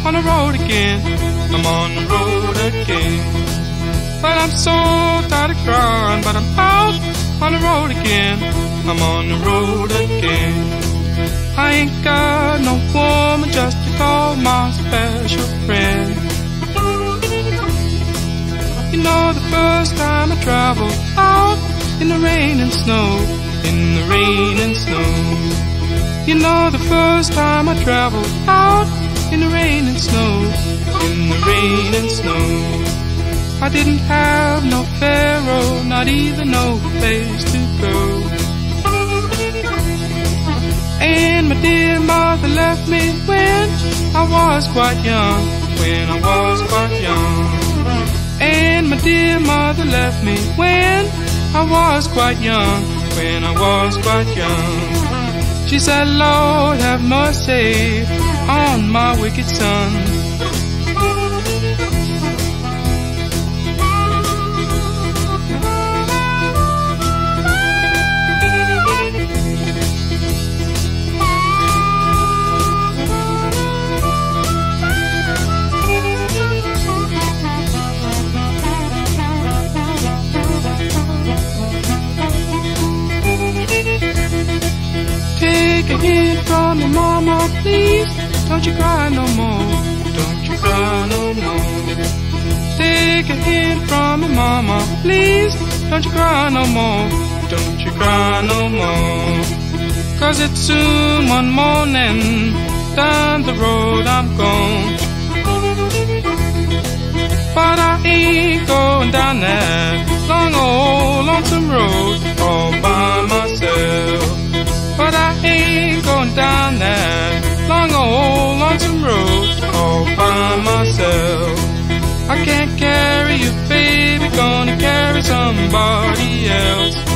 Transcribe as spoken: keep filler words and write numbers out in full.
on the road again. I'm on the road again. But I'm so tired of crying, but I'm out on the road again. I'm on the road again. I ain't got no woman just to call my special friend. You know, the first time I traveled out in the rain and snow, in the rain and snow. You know, the first time I traveled out in the rain and snow, in the rain and snow. I didn't have no pharaoh, not even no place to go. And my dear mother left me when I was quite young, when I was quite young. And my dear mother left me when I was quite young, when I was quite young. She said, Lord, have mercy on my wicked son. Take a hint from your mama, please. Don't you cry no more. Don't you cry no more. Take a hint from your mama, please. Don't you cry no more. Don't you cry no more. Cause it's soon one morning. Down the road I'm gone. But I ain't going down that long old lonesome road all by myself. But I ain't going down that long old lonesome road all by myself. I can't carry you, baby, gonna carry somebody else.